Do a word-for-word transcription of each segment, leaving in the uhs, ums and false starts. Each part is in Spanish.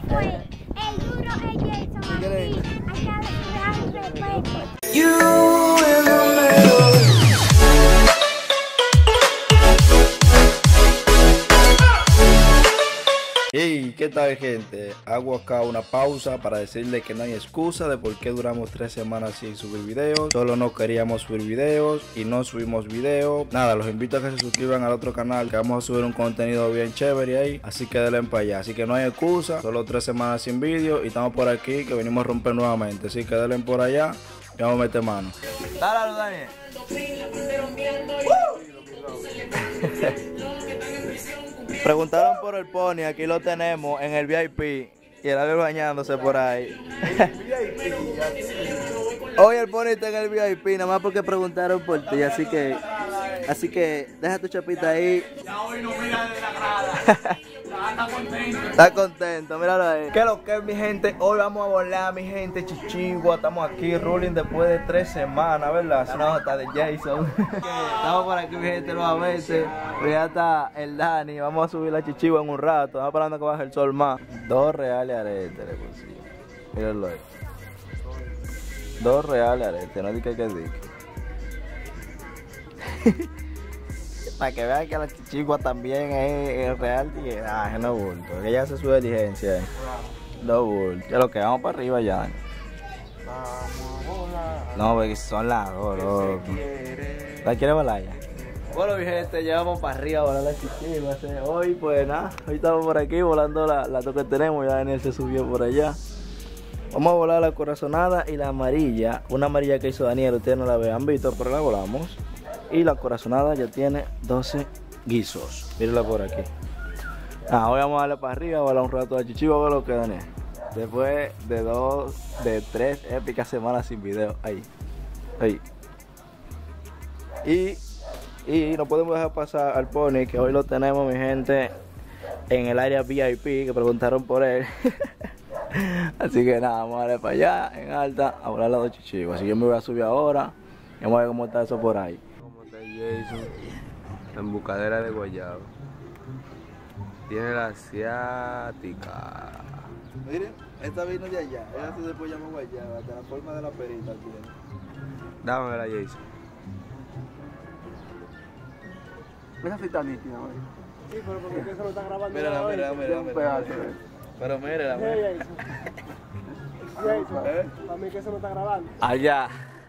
Pues el duro es Jason aquí. Acá le pues. You in the middle. Hey, ¿qué tal, gente? Hago acá una pausa para decirle que no hay excusa de por qué duramos tres semanas sin subir videos. Solo no queríamos subir videos y no subimos videos. Nada, los invito a que se suscriban al otro canal, que vamos a subir un contenido bien chévere ahí. Así que denle para allá. Así que no hay excusa, solo tres semanas sin vídeo y estamos por aquí que venimos a romper nuevamente. Así que denle por allá y vamos a meter mano. Dale, Daniel. Preguntaron por el pony, aquí lo tenemos en el V I P y el ave bañándose por ahí. Hoy el pony está en el V I P, nada más porque preguntaron por ti, así que así que deja tu chapita ahí. Ya hoy no mira de la grada. Está contento. Está contento, míralo ahí. ¿Qué es lo que es, mi gente? Hoy vamos a volar, mi gente, Chichigua. Estamos aquí, ruling después de tres semanas, ¿verdad? Se nos está de Jason. Estamos por aquí, mi gente, nuevamente. Pero ya está el Dani. Vamos a subir la Chichigua en un rato. Estamos esperando que baje el sol más. Dos reales arete le consigo. Mírenlo ahí. Dos reales arete, no diga que diga. Para que vean que la Chichigua también es real y ah, no bulto, que ya se sube diligencia. No bulto, ya lo que vamos para arriba ya. No, porque son las dos, loco. ¿La quiere volar ya? Bueno, mi gente, ya vamos para arriba a volar la Chichigua. Hoy, pues nada, hoy estamos por aquí volando la, la que tenemos. Ya Daniel se subió por allá. Vamos a volar la corazonada y la amarilla. Una amarilla que hizo Daniel, ustedes no la habían visto, pero la volamos. Y la corazonada ya tiene doce guisos. Mírenla por aquí. Ah, hoy vamos a darle para arriba, volar un rato a la Chichigua, a ver lo que Daniel. Después de dos, de tres épicas semanas sin video. Ahí. Ahí. Y, y no podemos dejar pasar al pony, que hoy lo tenemos, mi gente, en el área V I P, que preguntaron por él. Así que nada, vamos a darle para allá, en alta, a volar las dos Chichiguas. Así que yo me voy a subir ahora y vamos a ver cómo está eso por ahí. Jason, la embocadera de guayaba. Tiene la asiática. Miren, esta vino de allá, ella se después llama guayaba, de la forma de la perita tiene. Dámela, Jason. Esa sí está nítida, güey. Sí, pero porque eso lo está grabando. Mírala, mírala, mírala, mírala. Pero mírala, mírala. Jason, ¿eh? Para mí que eso lo está grabando. Allá.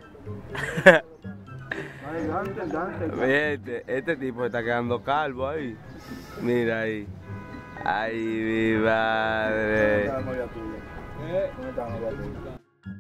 Ay, gante, gante. Este, este tipo está quedando calvo ahí. Mira ahí. Ay, mi madre. ¿Dónde está la novia tuya? ¿Dónde está la novia tuya?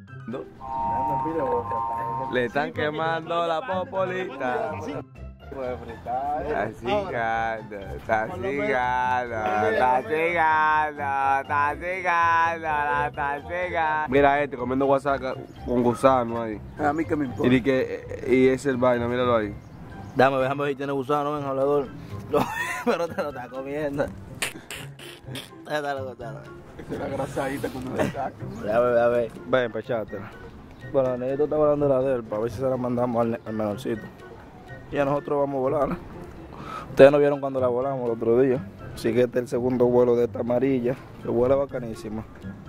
No. Le están quemando la popolita. Está cigando, está cigando, está cigando, está cigando, la está cigando. Mira este comiendo guasaca con gusano ahí. A mí que me importa. Y, que, y es el vaina, míralo ahí. Dame, déjame ver si tiene gusano en hablador. No, pero te lo está comiendo. Déjalo, déjalo. Esa es la grasadita cuando le saca. Déjame ver, a ver. Ven, pechátela. Bueno, Neito está volando la de él para ver si se la mandamos al, al menorcito. Y a nosotros vamos a volar. Ustedes no vieron cuando la volamos el otro día. Así que este es el segundo vuelo de esta amarilla, que vuela bacanísima.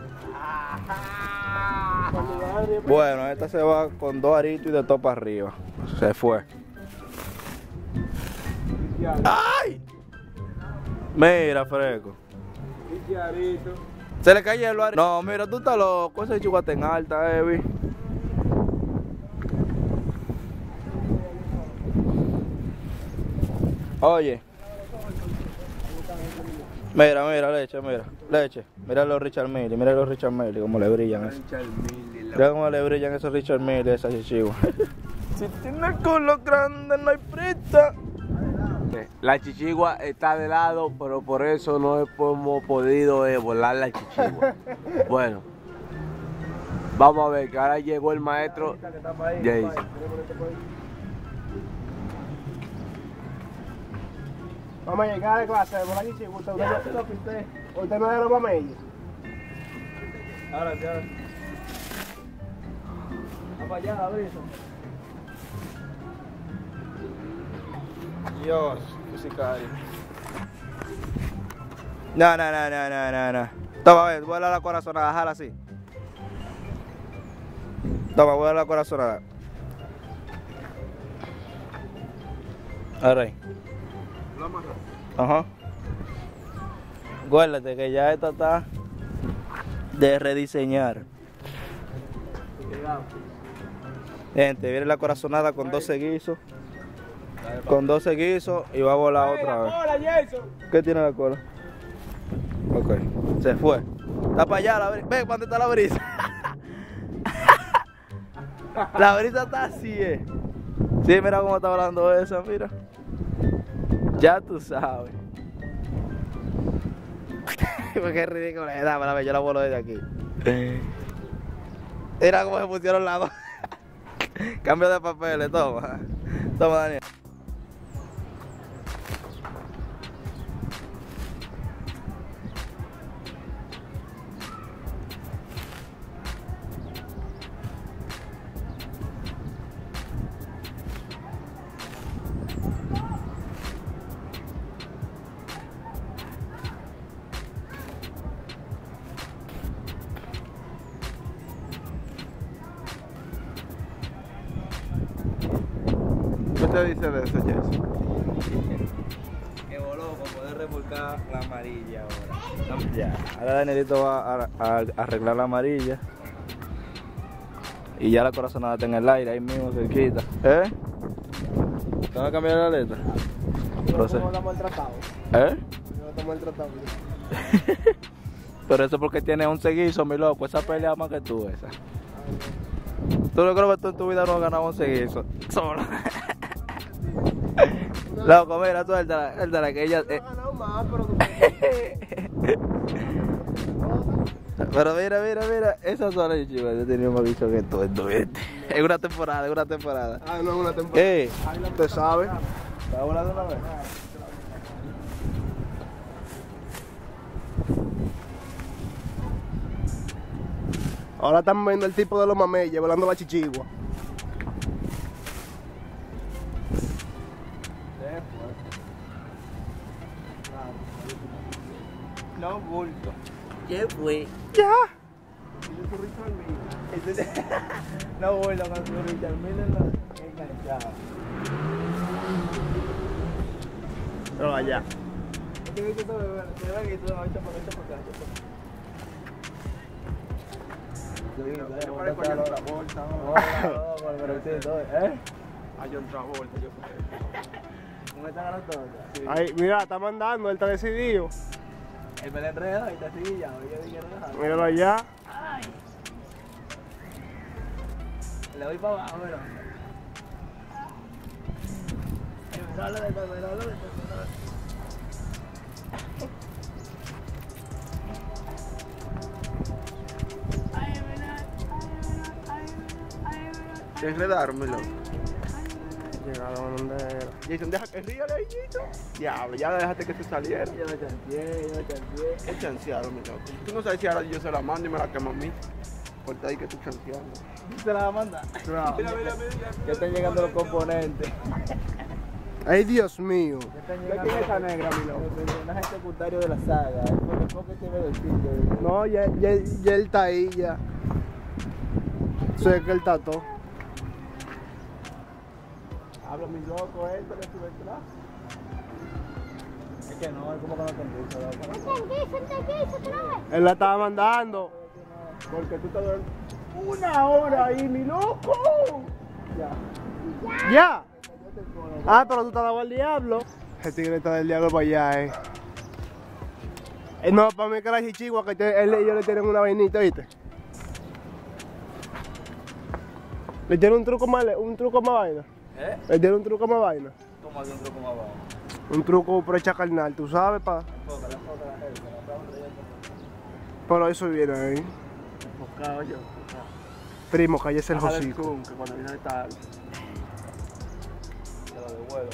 Bueno, esta se va con dos aritos y de todo para arriba. Se fue. ¡Ay! Mira, fresco. Se le cayó el aritos. No, mira, tú estás loco. Ese chihuahua está en alta, Evi. Oye, mira, mira, leche, mira, leche, mira los Richard Mille, mira los Richard Mille, cómo le brillan eso. Mira cómo le brillan esos Richard Mille, esas Chichigua. Si tiene el culo grande, no hay frita. La Chichigua está de lado, pero por eso no hemos podido eh, volar la Chichigua. Bueno, vamos a ver que ahora llegó el maestro Jason. Vamos a llegar a clase de volar Chichigua. Usted no se lo pinté. Usted no era los mamellos. Ahora sí, ahora. Va para allá, abriso. Dios, qué sicario. No, no, no, no, no, no, no. Toma, a ver, vuela la corazonada, jala así. Toma, vuela la corazonada. Ahora ahí. Ajá. Guárdate que ya esto está de rediseñar. Gente, viene la corazonada con doce guisos. Con doce guisos y va a volar otra vez. ¿Qué tiene la cola? Ok, se fue. Está para allá la brisa. Ve, ¿cuándo está la brisa? La brisa está así, eh. Sí, mira cómo está volando esa, mira. Ya tú sabes. Qué ridículo es. Dame, dame, yo la vuelo desde aquí. Mira cómo se pusieron las dos. Cambio de papeles, toma. Toma, Daniel. ¿Qué te dice de eso, Jess? Que voló para poder remolcar la amarilla ahora. Ya, ahora Danielito va a, a- a arreglar la amarilla. Y ya la corazonada está en el aire, ahí mismo cerquita. ¿Eh? ¿Te vas a cambiar la letra? No sé. No estamos maltratados. ¿Eh? No estamos maltratados. Pero eso es porque tiene once guisos, mi loco. Esa pelea más que tú, esa. Tú no creo que tú en tu vida no has ganado once guisos. Solo. Loco, mira, suéltala, suéltala, que ella... eh. No, más, pero tú... Pero mira, mira, mira, esas son las chivas. Yo tenía más bicho que tú en tu vida. Es una temporada, es una temporada. Ah, no es una temporada. Eh, Usted sabe. ¿está volando una vez? Ahora estamos viendo el tipo de los mameyes volando la chichigua. No, bulto. ¿Qué fue? Ya. No, bulto, con su Richard Miller enganchado. Pero allá. Yo parezco a John Travolta. ¿Eh? A John Travolta, yo ¿Cómo están ganando todos? Ahí, mira, está mandando, él está decidido. El me enreda y está así ya. Yo dije, no, Míralo allá. le voy para abajo, mira. Dale de todo, dale de todo. Se enredaron, mi loco. Llegaron donde era. Jason, deja que ríe ahí, Jason. Diablo, ya dejaste que se saliera. Yo me chanceé, yo me chanceé. Es chancearon, mi loco. Tú no sabes si ahora yo se la mando y me la quemo a mí. Corta ahí que tú chanceando. ¿Se la va a mandar? Mira, mira, mira. Ya están llegando los componentes. Ay, Dios mío. Ya están ¿Quién llegando es esa negra, mi los loco? personajes secundarios de la saga. Es por lo poco que me decís. No, ya, ya, ya él está ahí, ya. Sé que él tató. Habla mi loco, esto le sube el traje. Es que no, es como que no te entiendo. Él la estaba mandando. Porque tú estás durando Una hora ahí, mi loco. Ya. ¿Ya? Ah, pero tú te has dado al diablo. El tigre está del diablo para allá, eh. Eh, No, para mí que la chichigua que te- él y yo le tienen una vainita, ¿viste? Le tiene un truco más, un truco más vaina. ¿Eh? Le tiene un truco más vaina. ¿Cómo de un truco más abajo? Un truco precha carnal, tú sabes, pa. Enfócala, enfócala, la estamos trayendo. Pero eso viene ahí. enfocado yo. enfocado. Primo, cállese el Baja el hocico. zoom, que cuando viene está alto. Te lo devuelvo.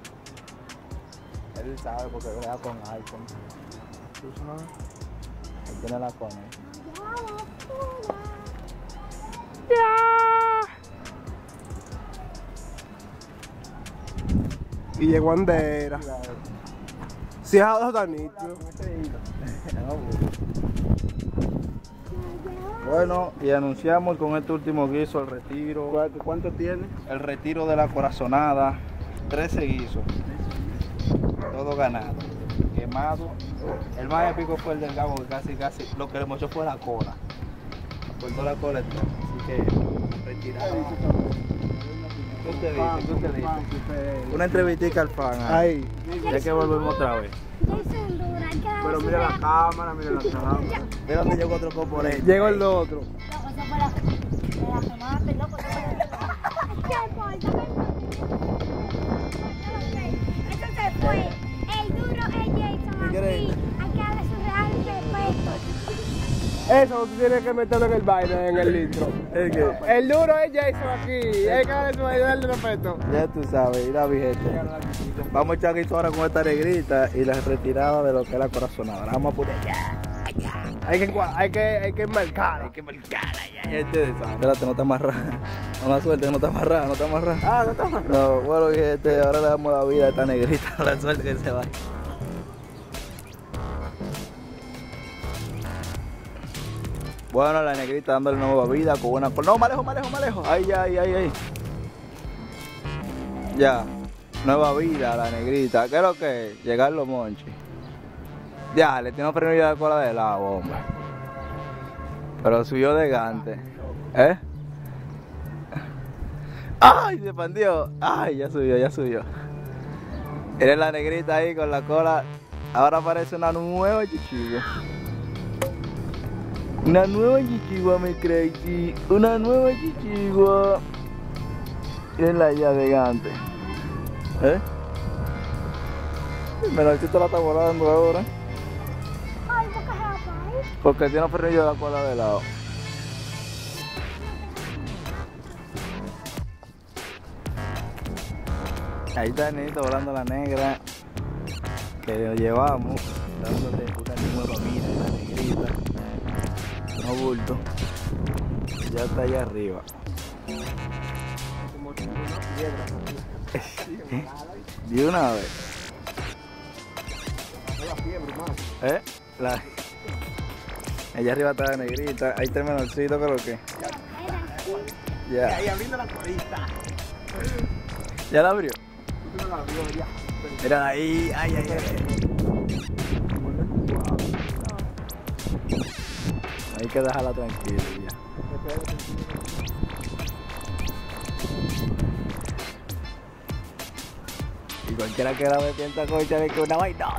Él sabe porque vea con iPhone. Tú sabes. Él tiene la con él. Y llegó Andera. Si es a dos tan nítido. Con este hilo. Bueno, y anunciamos con este último guiso el retiro. ¿Cuánto, cuánto tiene? El retiro de la corazonada. trece guisos. Todo ganado. Quemado. El más épico fue el del Gabo, que casi, casi lo que le mochó fue la cola. Cortó la cola. Así que retirado. ¿Qué usted dice? ¿Qué usted dice? Una entrevistica al fan. Ahí. Ya que volvemos otra vez. Jason Dura, hay que darle Pero su mira la real- cámara, mira la cámara. Mira dónde llegó otro componente. Llegó el otro. Loco, eso fue la- de la semana, loco, eso fue la- ¿Qué importa? Eso se fue. El duro es Jason aquí. Hay que darle su real respeto. Eso tú tienes que meterlo en el baile, en el litro. ¿El qué? El duro es Jason aquí. Hay que darle su darle respeto. Ya tú sabes, mira mi gente. Vamos a echar guiso ahora con esta negrita y la retirada de lo que es la corazonada. Ahora vamos a poner ya. Hay que, cua- hay que, hay que marcar. Hay que marcarla ya. Ya ustedes saben. Espérate, no está amarrada. Una suerte que no está amarrada, no está amarrada. Ah, no está mal. No, bueno, mi gente, ahora le damos la vida a esta negrita. La suerte que se vaya. Bueno, la negrita dándole nueva vida con una... No, más lejos, más lejos, más lejos. Ahí, ahí, ahí, ahí. Ya. Nueva vida a la negrita. ¿Qué es lo que es? Llegar los monchis. Ya, le tengo premio ya la cola de helado, hombre. Pero subió de gante. ¿Eh? ¡Ay! Se expandió. ¡Ay! Ya subió, ya subió. Eres la negrita ahí con la cola. Ahora parece una nueva chichigua. Una nueva chichigua, mi crazy. Una nueva chichigua. Mirenla ya de gante. ¿Eh? Menorcito la está volando ahora. Ay, ¿por qué se va a parar? Porque tiene frenillo la cola de lado. Ahí está el niñito volando la negra. Que lo llevamos. Dándole una nueva vida a la negrita. No bulto. Ya está allá arriba. De una vez. ¿Eh? La... Allá arriba está la negrita. Ahí está el menorcito, creo que. Ya. Ahí abriendo la colita. ¿Ya la abrió? No la abrió ya. Mira ahí. Ay, ay, ay. Hay que dejarla tranquila ya. Y cualquiera que la ve piensa cocha de que una vaina.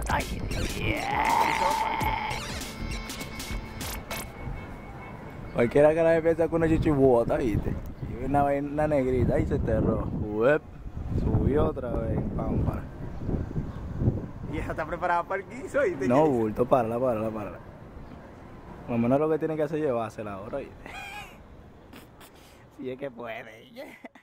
Cualquiera que la ve piensa que una chichibota, ¿viste? Y una vaina negrita, ahí se enterró. Uep, subió otra vez, pampa. Y esa está preparada para el guiso. ¿Viste? No, bulto, párala, párala, párala. Lo menos lo que tiene que hacer es llevársela ahora, ¿viste? Si es que puede.